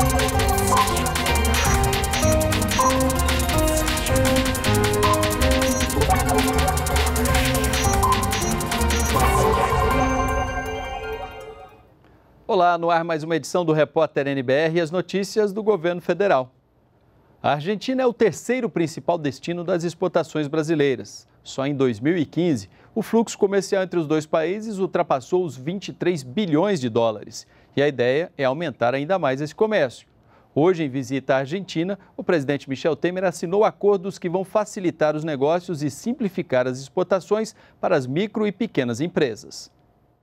Olá, no ar mais uma edição do Repórter NBR e as notícias do governo federal. A Argentina é o terceiro principal destino das exportações brasileiras. Só em 2015, o fluxo comercial entre os dois países ultrapassou os 23 bilhões de dólares. E a ideia é aumentar ainda mais esse comércio. Hoje, em visita à Argentina, o presidente Michel Temer assinou acordos que vão facilitar os negócios e simplificar as exportações para as micro e pequenas empresas.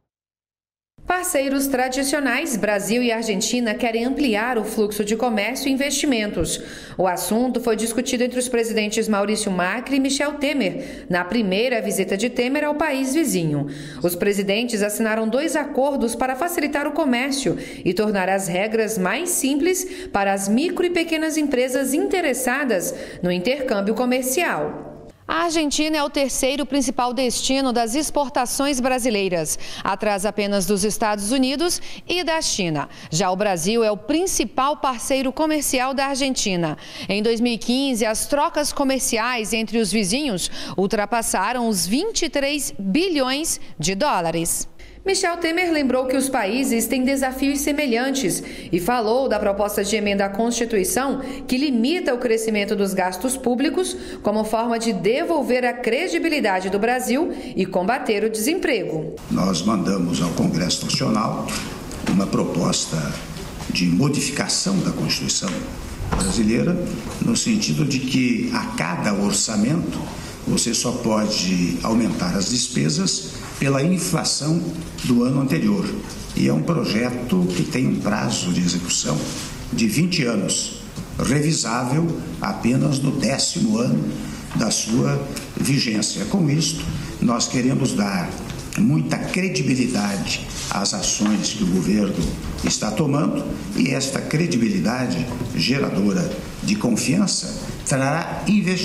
Parceiros tradicionais, Brasil e Argentina querem ampliar o fluxo de comércio e investimentos. O assunto foi discutido entre os presidentes Maurício Macri e Michel Temer, na primeira visita de Temer ao país vizinho. Os presidentes assinaram 2 acordos para facilitar o comércio e tornar as regras mais simples para as micro e pequenas empresas interessadas no intercâmbio comercial. A Argentina é o terceiro principal destino das exportações brasileiras, atrás apenas dos Estados Unidos e da China. Já o Brasil é o principal parceiro comercial da Argentina. Em 2015, as trocas comerciais entre os vizinhos ultrapassaram os 23 bilhões de dólares. Michel Temer lembrou que os países têm desafios semelhantes e falou da proposta de emenda à Constituição que limita o crescimento dos gastos públicos como forma de devolver a credibilidade do Brasil e combater o desemprego. Nós mandamos ao Congresso Nacional uma proposta de modificação da Constituição brasileira, no sentido de que a cada orçamento você só pode aumentar as despesas pela inflação do ano anterior. E é um projeto que tem um prazo de execução de 20 anos, revisável apenas no 10º ano da sua vigência. Com isto, nós queremos dar muita credibilidade às ações que o governo está tomando e esta credibilidade geradora de confiança trará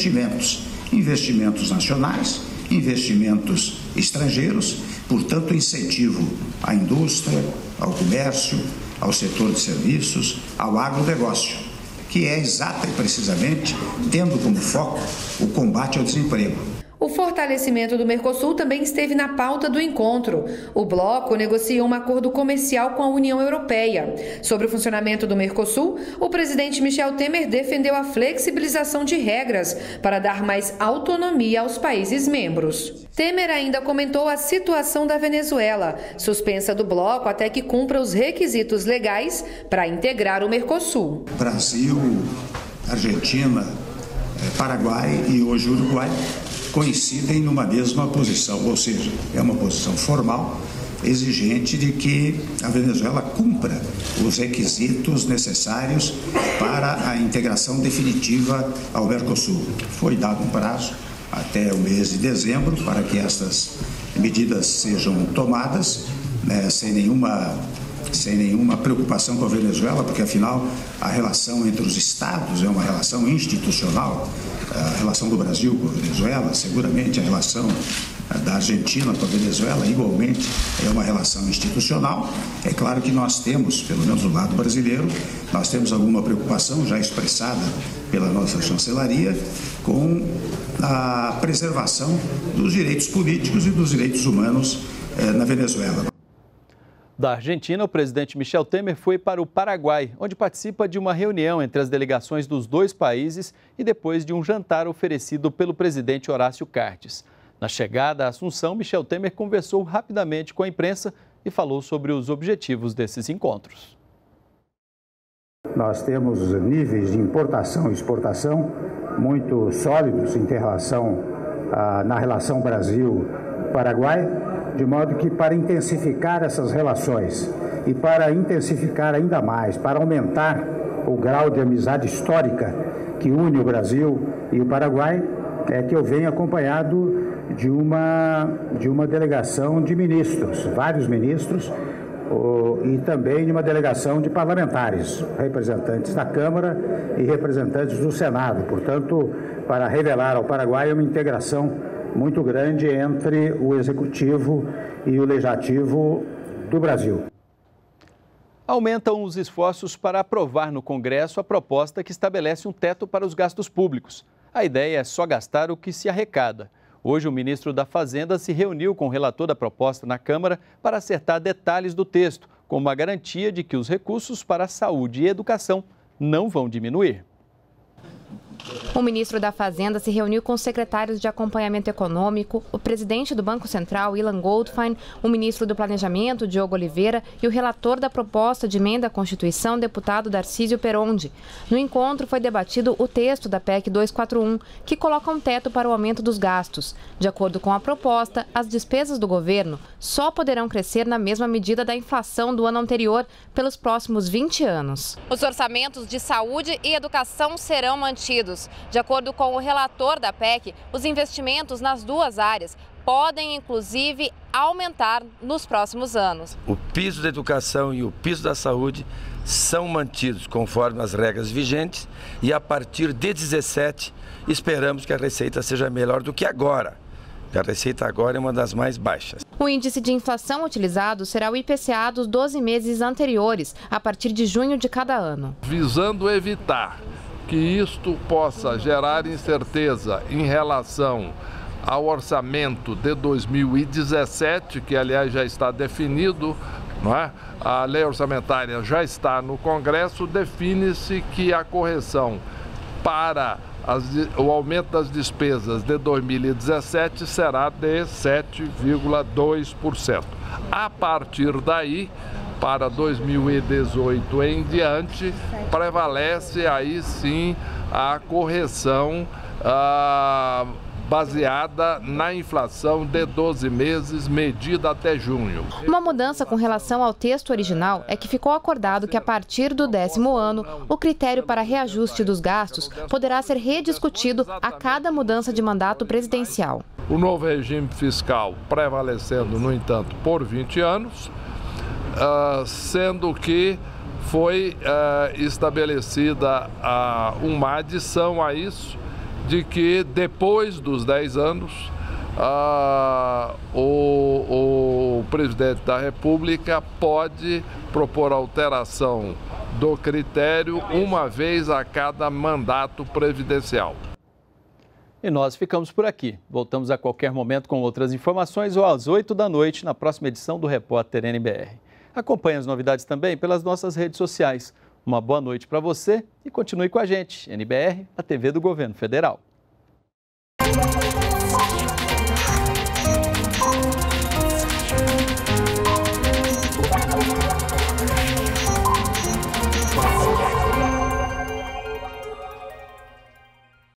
investimentos nacionais, investimentos estrangeiros, portanto, incentivo à indústria, ao comércio, ao setor de serviços, ao agronegócio, que é exata e precisamente tendo como foco o combate ao desemprego. O fortalecimento do Mercosul também esteve na pauta do encontro. O bloco negocia um acordo comercial com a União Europeia. Sobre o funcionamento do Mercosul, o presidente Michel Temer defendeu a flexibilização de regras para dar mais autonomia aos países membros. Temer ainda comentou a situação da Venezuela, suspensa do bloco até que cumpra os requisitos legais para integrar o Mercosul. Brasil, Argentina, Paraguai e hoje Uruguai coincidem numa mesma posição, ou seja, é uma posição formal, exigente de que a Venezuela cumpra os requisitos necessários para a integração definitiva ao Mercosul. Foi dado um prazo até o mês de dezembro para que essas medidas sejam tomadas, sem nenhuma preocupação com a Venezuela, porque afinal a relação entre os estados é uma relação institucional. A relação do Brasil com a Venezuela, seguramente a relação da Argentina com a Venezuela, igualmente, é uma relação institucional. É claro que nós temos, pelo menos do lado brasileiro, nós temos alguma preocupação já expressada pela nossa chancelaria com a preservação dos direitos políticos e dos direitos humanos na Venezuela. Da Argentina, o presidente Michel Temer foi para o Paraguai, onde participa de uma reunião entre as delegações dos dois países e depois de um jantar oferecido pelo presidente Horácio Cartes. Na chegada à Assunção, Michel Temer conversou rapidamente com a imprensa e falou sobre os objetivos desses encontros. Nós temos níveis de importação e exportação muito sólidos na relação Brasil-Paraguai, de modo que para intensificar essas relações e para intensificar ainda mais, para aumentar o grau de amizade histórica que une o Brasil e o Paraguai, é que eu venho acompanhado de uma delegação de ministros, vários ministros, e também de uma delegação de parlamentares, representantes da Câmara e representantes do Senado. Portanto, para revelar ao Paraguai uma integração muito grande entre o Executivo e o Legislativo do Brasil. Aumentam os esforços para aprovar no Congresso a proposta que estabelece um teto para os gastos públicos. A ideia é só gastar o que se arrecada. Hoje, o ministro da Fazenda se reuniu com o relator da proposta na Câmara para acertar detalhes do texto, como a garantia de que os recursos para a saúde e educação não vão diminuir. O ministro da Fazenda se reuniu com os secretários de Acompanhamento Econômico, o presidente do Banco Central, Ilan Goldfein, o ministro do Planejamento, Diogo Oliveira, e o relator da proposta de emenda à Constituição, deputado Darcísio Perondi. No encontro foi debatido o texto da PEC 241, que coloca um teto para o aumento dos gastos. De acordo com a proposta, as despesas do governo só poderão crescer na mesma medida da inflação do ano anterior pelos próximos 20 anos. Os orçamentos de saúde e educação serão mantidos. De acordo com o relator da PEC, os investimentos nas duas áreas podem, inclusive, aumentar nos próximos anos. O piso da educação e o piso da saúde são mantidos conforme as regras vigentes e a partir de 17 esperamos que a receita seja melhor do que agora. A receita agora é uma das mais baixas. O índice de inflação utilizado será o IPCA dos 12 meses anteriores, a partir de junho de cada ano. Visando evitar que isto possa gerar incerteza em relação ao orçamento de 2017, que aliás já está definido, não é? A lei orçamentária já está no Congresso, define-se que a correção para o aumento das despesas de 2017 será de 7,2%. A partir daí, para 2018 em diante, prevalece aí sim a correção baseada na inflação de 12 meses, medida até junho. Uma mudança com relação ao texto original é que ficou acordado que a partir do 10º ano, o critério para reajuste dos gastos poderá ser rediscutido a cada mudança de mandato presidencial. O novo regime fiscal prevalecendo, no entanto, por 20 anos, sendo que foi estabelecida uma adição a isso, de que depois dos 10 anos o presidente da República pode propor alteração do critério uma vez a cada mandato presidencial. E nós ficamos por aqui. Voltamos a qualquer momento com outras informações ou às 8 da noite na próxima edição do Repórter NBR. Acompanhe as novidades também pelas nossas redes sociais. Uma boa noite para você e continue com a gente. NBR, a TV do Governo Federal.